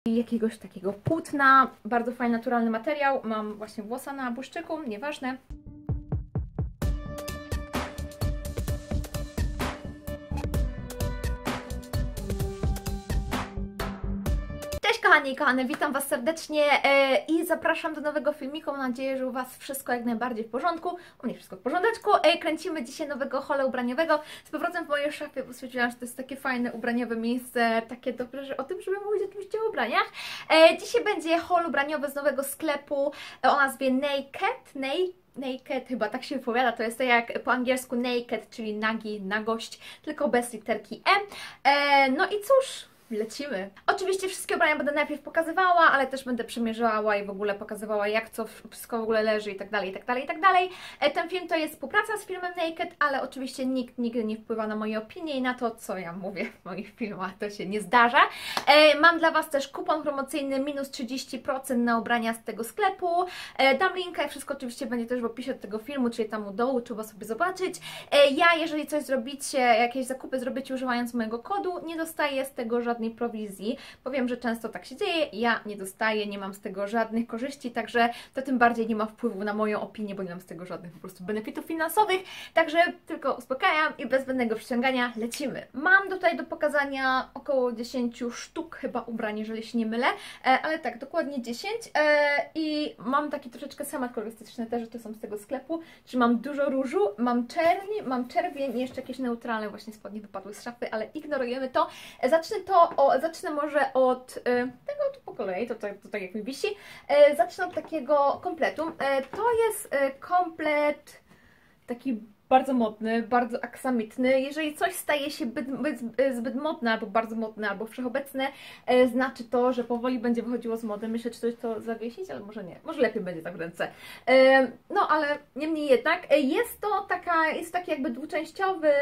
jakiegoś takiego płótna, bardzo fajny, naturalny materiał. Mam właśnie włosa na błyszczyku, nieważne. Cześć kochani i kochane, witam Was serdecznie i zapraszam do nowego filmiku. Mam nadzieję, że u Was wszystko jak najbardziej w porządku. U mnie wszystko w porządeczku. Kręcimy dzisiaj nowego hauла ubraniowego z powrotem w mojej szafie, bo stwierdziłam, że to jest takie fajne ubraniowe miejsce, takie dobre, że o tym, żeby mówić oczywiście o ubraniach. Dzisiaj będzie haul ubraniowy z nowego sklepu o nazwie Naked, chyba tak się wypowiada, to jest to jak po angielsku naked, czyli nagi, nagość, tylko bez literki E. No i cóż, lecimy. Oczywiście wszystkie ubrania będę najpierw pokazywała, ale też będę przymierzała i w ogóle pokazywała, jak co wszystko w ogóle leży i tak dalej, i tak dalej, i tak dalej. Ten film to jest współpraca z filmem Naked, ale oczywiście nikt nigdy nie wpływa na moje opinie i na to, co ja mówię w moich filmach, to się nie zdarza. Mam dla Was też kupon promocyjny minus 30% na ubrania z tego sklepu. Dam linka i wszystko oczywiście będzie też w opisie do tego filmu, czyli tam u dołu, trzeba sobie zobaczyć. Ja, jeżeli coś zrobicie, jakieś zakupy zrobicie używając mojego kodu, nie dostaję z tego żadnej prowizji, bo wiem, że często tak się dzieje, ja nie dostaję, nie mam z tego żadnych korzyści, także to tym bardziej nie ma wpływu na moją opinię, bo nie mam z tego żadnych po prostu benefitów finansowych, także tylko uspokajam i bez zbędnego przyciągania lecimy. Mam tutaj do pokazania około 10 sztuk chyba ubrań, jeżeli się nie mylę, ale tak, dokładnie 10 i mam taki troszeczkę schemat kolorystyczny też, że to są z tego sklepu, czyli mam dużo różu, mam czerwień i jeszcze jakieś neutralne właśnie spodnie wypadły z szafy, ale ignorujemy to. Zacznę może od tego tu po kolei, to tak jak mi wisi. Zacznę od takiego kompletu. To jest komplet taki bardzo modny, bardzo aksamitny. Jeżeli coś staje się zbyt modne, albo bardzo modne, albo wszechobecne, znaczy to, że powoli będzie wychodziło z mody. Myślę, czy coś to zawiesić, ale może nie. Może lepiej będzie tak w ręce. No, ale niemniej jednak jest to taki jakby dwuczęściowy,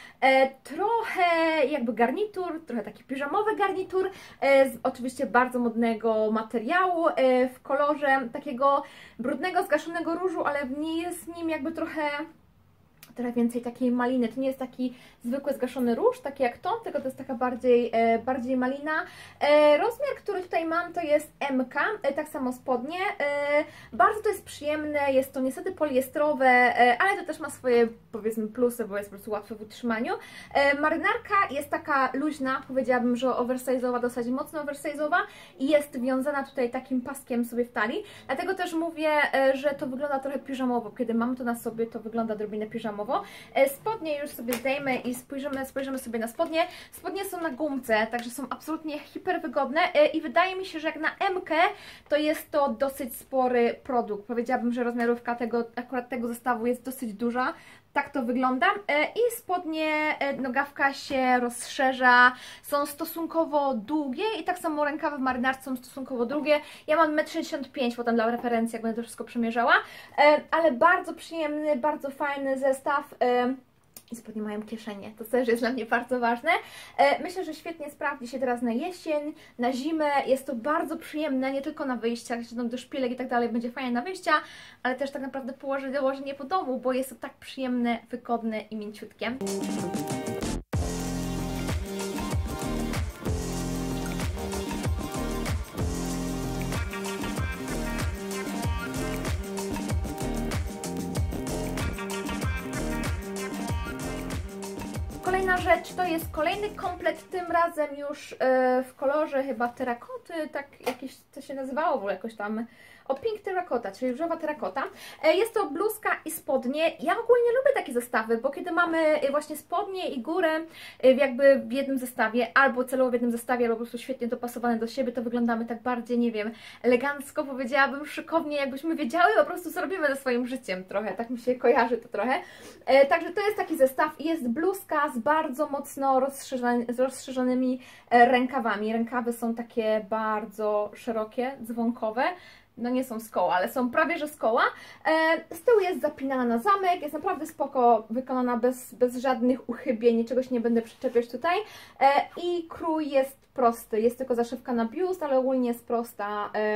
trochę jakby garnitur, trochę taki piżamowy garnitur, z oczywiście bardzo modnego materiału, w kolorze takiego brudnego, zgaszonego różu, ale nie jest nim jakby trochę więcej takiej maliny. To nie jest taki zwykły zgaszony róż, taki jak to, tylko to jest taka bardziej malina. Rozmiar, który tutaj mam, to jest MK, tak samo spodnie. Bardzo to jest przyjemne, jest to niestety poliestrowe, ale to też ma swoje, powiedzmy, plusy, bo jest po prostu łatwe w utrzymaniu. Marynarka jest taka luźna, powiedziałabym, że oversize'owa, dosyć mocno oversize'owa i jest wiązana tutaj takim paskiem sobie w talii. Dlatego też mówię, że to wygląda trochę piżamowo. Kiedy mam to na sobie, to wygląda odrobinę piżamowo. Spodnie już sobie zdejmę i spojrzymy sobie na spodnie. Spodnie są na gumce, także są absolutnie hiper wygodne i wydaje mi się, że jak na MK to jest to dosyć spory produkt. Powiedziałabym, że rozmiarówka akurat tego zestawu jest dosyć duża. Tak to wygląda i spodnie, nogawka się rozszerza, są stosunkowo długie i tak samo rękawy w marynarce są stosunkowo długie. Ja mam 1,65 m, potem dla referencji, jak będę to wszystko przemierzała, ale bardzo przyjemny, bardzo fajny zestaw. I spodnie mają kieszenie, to też jest dla mnie bardzo ważne. Myślę, że świetnie sprawdzi się teraz na jesień, na zimę. Jest to bardzo przyjemne, nie tylko na wyjściach, do szpilek i tak dalej, będzie fajnie na wyjścia, ale też tak naprawdę dołożenie po domu, bo jest to tak przyjemne, wygodne i mięciutkie. Kolejna rzecz to jest kolejny komplet, tym razem już w kolorze chyba terakoty, tak jakieś to się nazywało w ogóle jakoś tam, Pink Terracotta, czyli różowa terakota. Jest to bluzka i spodnie. Ja ogólnie lubię takie zestawy, bo kiedy mamy właśnie spodnie i górę jakby w jednym zestawie, albo celowo w jednym zestawie, albo po prostu świetnie dopasowane do siebie, to wyglądamy tak bardziej, nie wiem, elegancko, powiedziałabym, szykownie, jakbyśmy wiedziały po prostu, co robimy ze swoim życiem trochę, tak mi się kojarzy to trochę. Także to jest taki zestaw i jest bluzka z bardzo mocno rozszerzonymi rękawami. Rękawy są takie bardzo szerokie, dzwonkowe. No nie są z koła, ale są prawie że z koła. Z tyłu jest zapinana na zamek, jest naprawdę spoko, wykonana bez żadnych uchybień, niczegoś nie będę przyczepiać tutaj. I krój jest prosty, jest tylko zaszywka na biust, ale ogólnie jest prosta.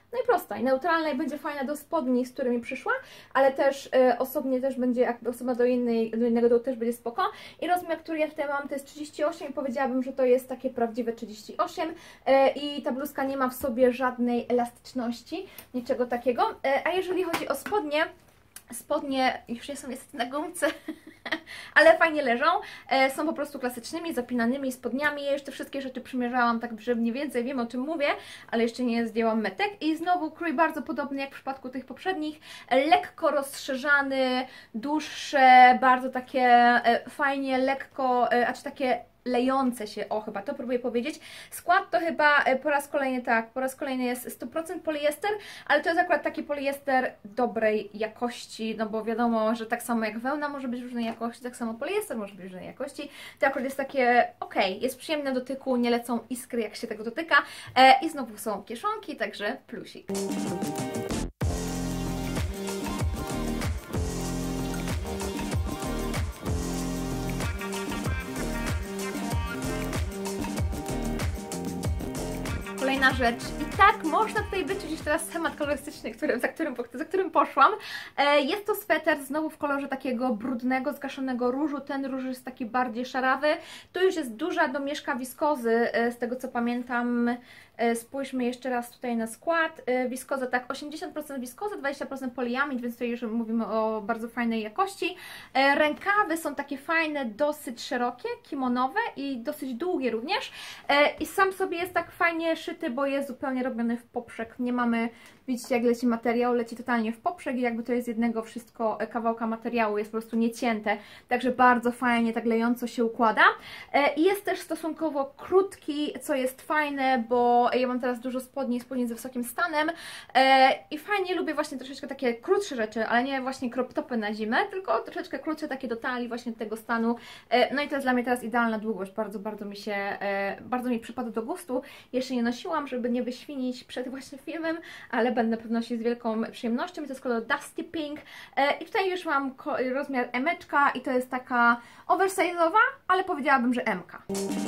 no i prosta, i neutralna, i będzie fajna do spodni, z którymi przyszła, ale też osobnie też będzie, jakby osoba do innego dołu też będzie spoko. I rozmiar, który ja tutaj mam, to jest 38 i powiedziałabym, że to jest takie prawdziwe 38 i ta bluzka nie ma w sobie żadnej elastyczności, niczego takiego. A jeżeli chodzi o spodnie już nie są niestety na gumce, ale fajnie leżą, są po prostu klasycznymi, zapinanymi spodniami. Ja już te wszystkie rzeczy przymierzałam, tak że mniej więcej wiem, o czym mówię, ale jeszcze nie zdjęłam metek. I znowu krój bardzo podobny jak w przypadku tych poprzednich, lekko rozszerzane, bardzo takie fajnie, lekko, czy takie lejące się, o chyba to próbuję powiedzieć. Skład to chyba po raz kolejny jest 100% poliester, ale to jest akurat taki poliester dobrej jakości, no bo wiadomo, że tak samo jak wełna może być różnej jakości, tak samo poliester może być różnej jakości. To akurat jest takie jest przyjemne do dotyku, nie lecą iskry jak się tego dotyka i znowu są kieszonki, także plusik. Kolejna rzecz. I tak można tutaj wyczuć teraz schemat kolorystyczny, za którym poszłam. Jest to sweter znowu w kolorze takiego brudnego, zgaszonego różu. Ten róż jest taki bardziej szarawy. Tu już jest duża domieszka wiskozy, z tego co pamiętam. Spójrzmy jeszcze raz tutaj na skład. Wiskoza tak 80% wiskoza, 20% poliamid, więc tutaj już mówimy o bardzo fajnej jakości. Rękawy są takie fajne, dosyć szerokie, kimonowe i dosyć długie również. I sam sobie jest tak fajnie szyty, bo jest zupełnie robiony w poprzek. Nie mamy, widzicie jak leci materiał, leci totalnie w poprzek i jakby to jest jednego wszystko kawałka materiału, jest po prostu niecięte. Także bardzo fajnie, tak lejąco się układa. I jest też stosunkowo krótki, co jest fajne, bo ja mam teraz dużo spodni ze wysokim stanem i fajnie lubię właśnie troszeczkę takie krótsze rzeczy, ale nie właśnie crop topy na zimę, tylko troszeczkę krótsze, takie do talii właśnie tego stanu. No i to jest dla mnie teraz idealna długość, bardzo mi przypadł do gustu. Jeszcze nie nosiłam, żeby nie wyświnić przed właśnie filmem, ale będę pewno nosić z wielką przyjemnością. I to jest kolor Dusty Pink i tutaj już mam rozmiar M-eczka i to jest taka oversize'owa, ale powiedziałabym, że M-ka.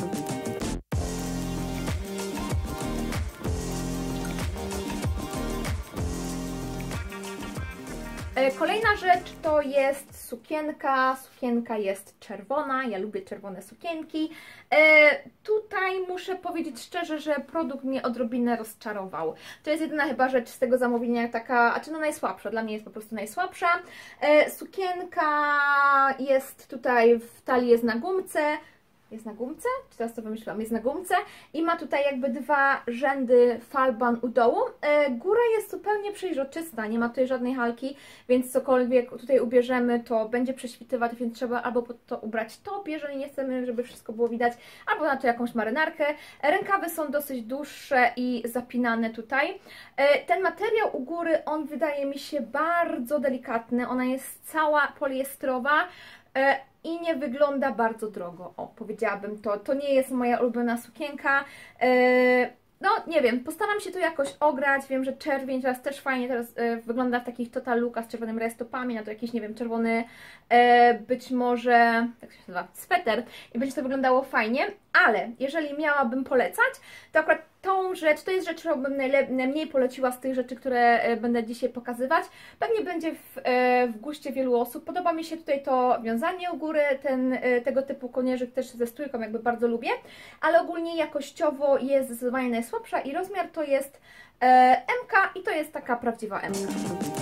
Kolejna rzecz to jest sukienka. Sukienka jest czerwona, ja lubię czerwone sukienki. Tutaj muszę powiedzieć szczerze, że produkt mnie odrobinę rozczarował. To jest jedyna chyba rzecz z tego zamówienia taka, no najsłabsza, dla mnie jest po prostu najsłabsza. Sukienka jest tutaj w talii, jest na gumce. Jest na gumce? Czy teraz to wymyśliłam? Jest na gumce i ma tutaj jakby dwa rzędy falban u dołu. Góra jest zupełnie przejrzysta, nie ma tutaj żadnej halki, więc cokolwiek tutaj ubierzemy, to będzie prześwitywać, więc trzeba albo pod to ubrać top, jeżeli nie chcemy, żeby wszystko było widać, albo na to jakąś marynarkę. Rękawy są dosyć dłuższe i zapinane tutaj. Ten materiał u góry, on wydaje mi się bardzo delikatny, ona jest cała poliestrowa, i nie wygląda bardzo drogo, powiedziałabym to. To nie jest moja ulubiona sukienka. No, nie wiem, postaram się to jakoś ograć. Wiem, że czerwień teraz też fajnie wygląda w takich total lookach z czerwonymi rajstopami, na to jakiś, nie wiem, czerwony, być może, jak się nazywa, sweter i będzie to wyglądało fajnie, ale jeżeli miałabym polecać, to akurat tą rzecz, to jest rzecz, którą bym najmniej poleciła z tych rzeczy, które będę dzisiaj pokazywać. Pewnie będzie w guście wielu osób. Podoba mi się tutaj to wiązanie u góry, tego typu kołnierzyk też ze strójką jakby bardzo lubię, ale ogólnie jakościowo jest zdecydowanie najsłabsza i rozmiar to jest M-ka i to jest taka prawdziwa M-ka.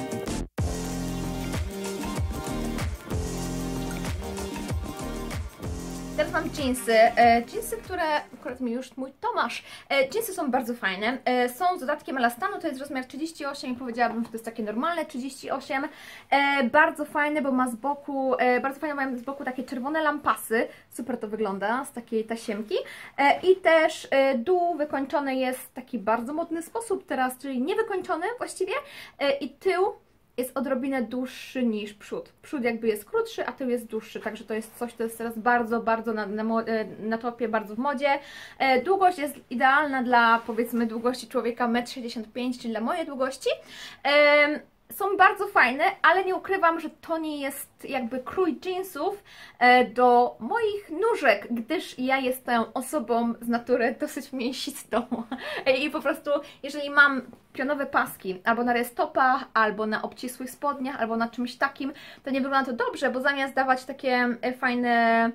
Teraz mam dżinsy. Dżinsy, które akurat mi już mój Tomasz. Dżinsy są bardzo fajne. Są z dodatkiem elastanu, to jest rozmiar 38 i powiedziałabym, że to jest takie normalne 38. Bardzo fajne, bo ma z boku, bardzo fajne mają z boku takie czerwone lampasy. Super to wygląda z takiej tasiemki. I też dół wykończony jest w taki bardzo modny sposób teraz, czyli niewykończony właściwie. I tył jest odrobinę dłuższy niż przód. Przód jakby jest krótszy, a tył jest dłuższy, także to jest coś, co jest teraz bardzo na topie, bardzo w modzie. Długość jest idealna dla, powiedzmy, długości człowieka 1,65 m, czyli dla mojej długości. są bardzo fajne, ale nie ukrywam, że to nie jest jakby krój jeansów do moich nóżek, gdyż ja jestem osobą z natury dosyć mięsistą i po prostu jeżeli mam pionowe paski albo na rajstopach, albo na obcisłych spodniach, albo na czymś takim, to nie wygląda to dobrze, bo zamiast dawać takie fajne,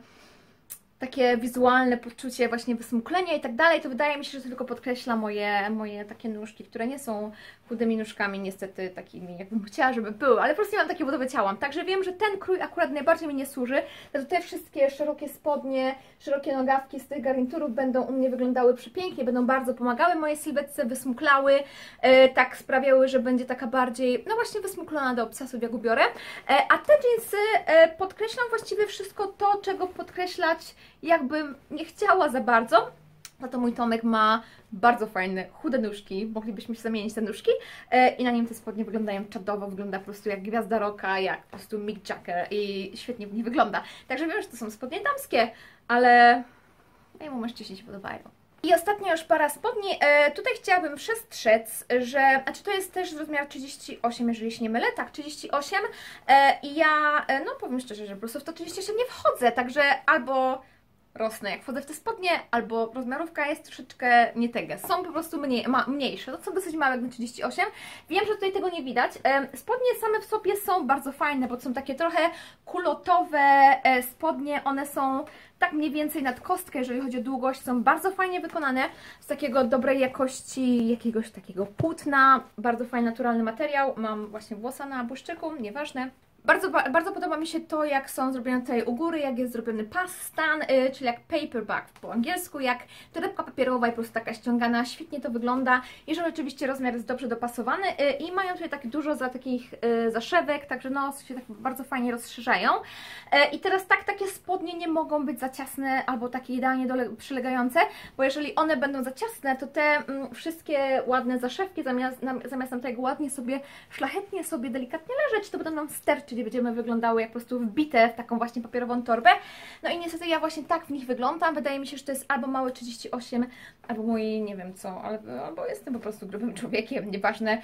takie wizualne poczucie właśnie wysmuklenia i tak dalej, to wydaje mi się, że to tylko podkreśla moje takie nóżki, które nie są chudymi nóżkami, niestety takimi, jakbym chciała, żeby były, ale po prostu nie mam takiej budowy ciała. Także wiem, że ten krój akurat najbardziej mi nie służy. To te wszystkie szerokie spodnie, szerokie nogawki z tych garniturów będą u mnie wyglądały przepięknie, będą bardzo pomagały mojej sylwetce, wysmuklały, tak sprawiały, że będzie taka bardziej, no właśnie wysmuklona do obcasów, jak ubiorę. A te dżinsy podkreślam właściwie wszystko to, czego podkreślać jakbym nie chciała za bardzo. No to mój Tomek ma bardzo fajne, chude nóżki, moglibyśmy się zamienić te nóżki i na nim te spodnie wyglądają czadowo, wygląda po prostu jak gwiazda rocka, jak po prostu Mick Jagger i świetnie w nich wygląda. Także wiem, że to są spodnie damskie, ale mojemu mężczyźnie się podobają. I ostatnia już para spodni. Tutaj chciałabym przestrzec, że, znaczy to jest też rozmiar 38, jeżeli się nie mylę, tak, 38 i ja, no powiem szczerze, że po prostu w to 38 nie wchodzę, także albo rosnę jak wchodzę w te spodnie, albo rozmiarówka jest troszeczkę nie tego. Są po prostu mniejsze, to są dosyć małe jak na 38. Wiem, że tutaj tego nie widać. Spodnie same w sobie są bardzo fajne, bo są takie trochę kulotowe spodnie, one są tak mniej więcej nad kostkę, jeżeli chodzi o długość, są bardzo fajnie wykonane, z takiego dobrej jakości, jakiegoś takiego płótna, bardzo fajny naturalny materiał. Mam właśnie włosa na błyszczyku, nieważne. Bardzo podoba mi się to, jak są zrobione tutaj u góry, jak jest zrobiony pas stan, czyli jak paperback po angielsku, jak torebka papierowa i po prostu taka ściągana, świetnie to wygląda i że oczywiście rozmiar jest dobrze dopasowany i mają tutaj tak dużo takich zaszewek, także no się tak bardzo fajnie rozszerzają. I teraz takie spodnie nie mogą być za ciasne albo takie idealnie przylegające, bo jeżeli one będą za ciasne, to te wszystkie ładne zaszewki zamiast nam tego ładnie sobie, szlachetnie sobie delikatnie leżeć, to będą nam sterczyć, gdzie będziemy wyglądały jak po prostu wbite w taką właśnie papierową torbę. No i niestety ja właśnie tak w nich wyglądam. Wydaje mi się, że to jest albo mały 38, albo mój nie wiem co, albo jestem po prostu grubym człowiekiem, nieważne.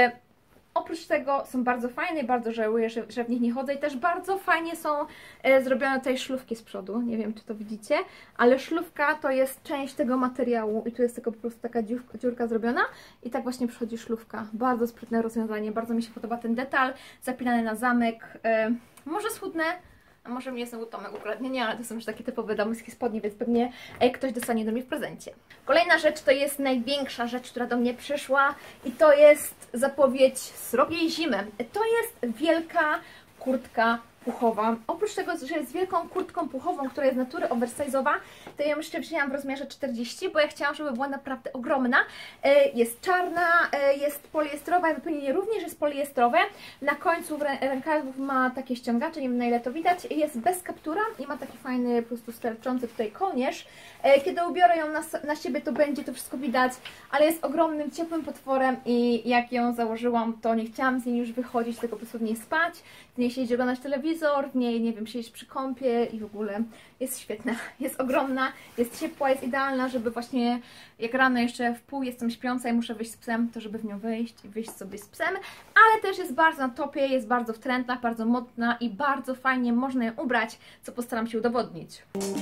Oprócz tego są bardzo fajne i bardzo żałuję, że w nich nie chodzę i też bardzo fajnie są zrobione tutaj szlufki z przodu, nie wiem czy to widzicie, ale szlufka to jest część tego materiału i tu jest tylko po prostu taka dziurka zrobiona i tak właśnie przychodzi szlufka. Bardzo sprytne rozwiązanie, bardzo mi się podoba ten detal, zapinany na zamek, może schudnę, a może mnie znowu Tomek ukradnie, nie, ale to są już takie typowe damskie spodnie, więc pewnie ktoś dostanie do mnie w prezencie. Kolejna rzecz to jest największa rzecz, która do mnie przyszła i to jest zapowiedź srogiej zimy. To jest wielka kurtka puchowa. Oprócz tego, że jest wielką kurtką puchową, która jest z natury oversize'owa, to ja ją jeszcze wzięłam w rozmiarze 40, bo ja chciałam, żeby była naprawdę ogromna. Jest czarna, jest poliestrowa, wypełnienie również jest poliestrowe. Na końcu rękawów ma takie ściągacze, nie wiem na ile to widać. Jest bez kaptura i ma taki fajny, po prostu sterczący tutaj kołnierz. Kiedy ubiorę ją na siebie, to będzie to wszystko widać, ale jest ogromnym, ciepłym potworem i jak ją założyłam, to nie chciałam z niej już wychodzić, tylko po prostu w niej spać, w niej siedzieć, oglądać telewizor, w niej, nie wiem, siedzieć przy kąpie i w ogóle jest świetna, jest ogromna, jest ciepła, jest idealna, żeby właśnie jak rano jeszcze w pół jestem śpiąca i muszę wyjść z psem, to żeby w nią wyjść i wyjść sobie z psem, ale też jest bardzo na topie, jest bardzo w trendach, bardzo modna i bardzo fajnie można ją ubrać, co postaram się udowodnić.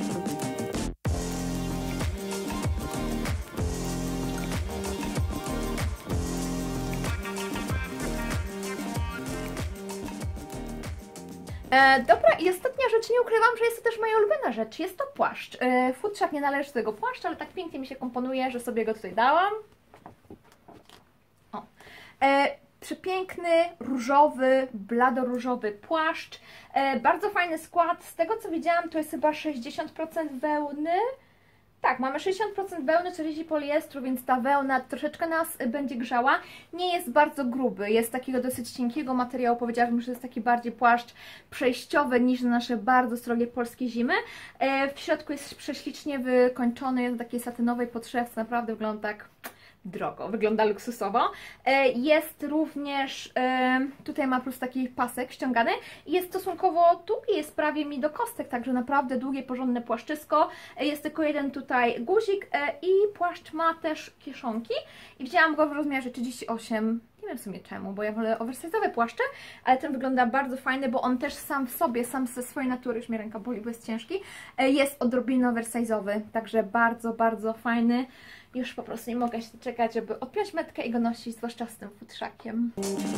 Dobra, i ostatnia rzecz, nie ukrywam, że jest to też moja ulubiona rzecz, jest to płaszcz. Futrzak nie należy do tego płaszcza, ale tak pięknie mi się komponuje, że sobie go tutaj dałam. O. Przepiękny, różowy, bladoróżowy płaszcz, bardzo fajny skład, z tego co widziałam to jest chyba 60% wełny. Tak, mamy 60% wełny, 40% poliestru, więc ta wełna troszeczkę nas będzie grzała. Nie jest bardzo gruby, jest takiego dosyć cienkiego materiału, powiedziałabym, że jest taki bardziej płaszcz przejściowy niż na nasze bardzo srogie polskie zimy. W środku jest prześlicznie wykończony, jest na takiej satynowej podszewce, naprawdę wygląda tak drogo, wygląda luksusowo. Jest również, tutaj ma po prostu taki pasek ściągany i jest stosunkowo długi, jest prawie mi do kostek, także naprawdę długie, porządne płaszczysko. Jest tylko jeden tutaj guzik i płaszcz ma też kieszonki i wzięłam go w rozmiarze 38. Nie wiem w sumie czemu, bo ja wolę oversize'owe płaszcze, ale ten wygląda bardzo fajny, bo on też sam w sobie, sam ze swojej natury, już mnie ręka boli, bo jest ciężki, jest odrobinę oversize'owy, także bardzo, bardzo fajny. Już po prostu nie mogę się doczekać, żeby odpiąć metkę i go nosić, zwłaszcza z tym futrzakiem.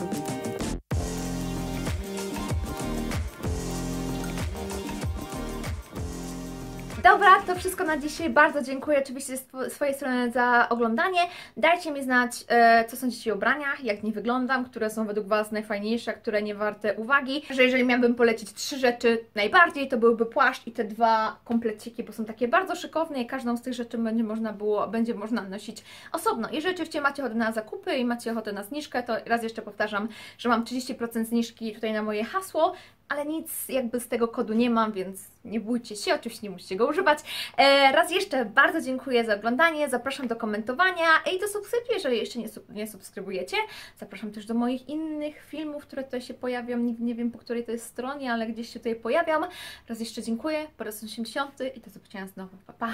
Dobra, to wszystko na dzisiaj. Bardzo dziękuję oczywiście z swojej strony za oglądanie. Dajcie mi znać, co sądzicie o ubraniach, jak nie wyglądam, które są według Was najfajniejsze, które nie warte uwagi. Że jeżeli miałabym polecić 3 rzeczy najbardziej, to byłby płaszcz i te 2 kompleciki, bo są takie bardzo szykowne i każdą z tych rzeczy będzie można nosić osobno. Jeżeli oczywiście macie ochotę na zakupy i macie ochotę na zniżkę, to raz jeszcze powtarzam, że mam 30% zniżki tutaj na moje hasło, ale nic jakby z tego kodu nie mam, więc nie bójcie się, oczywiście nie musicie go używać. Raz jeszcze bardzo dziękuję za oglądanie, zapraszam do komentowania i do subskrypcji, jeżeli jeszcze nie subskrybujecie. Zapraszam też do moich innych filmów, które tutaj się pojawią, nigdy nie wiem po której to jest stronie, ale gdzieś się tutaj pojawiam. Raz jeszcze dziękuję, po raz 80 i do zobaczenia znowu, pa pa!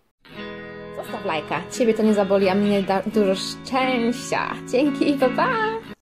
Zostaw lajka, Ciebie to nie zaboli, a mnie da dużo szczęścia. Dzięki, pa pa!